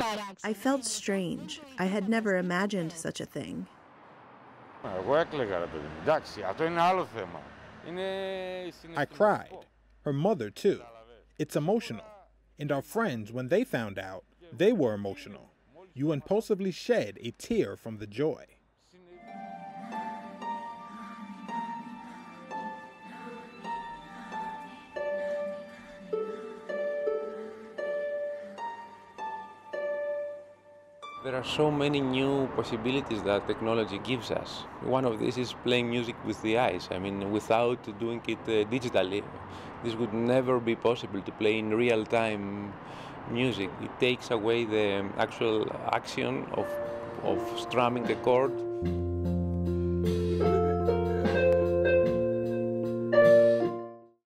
I felt strange. I had never imagined such a thing. I cried. Her mother, too. It's emotional. And our friends, when they found out, they were emotional. You impulsively shed a tear from the joy. There are so many new possibilities that technology gives us. One of these is playing music with the eyes. I mean, without doing it digitally, this would never be possible to play in real-time music. It takes away the actual action of strumming a chord.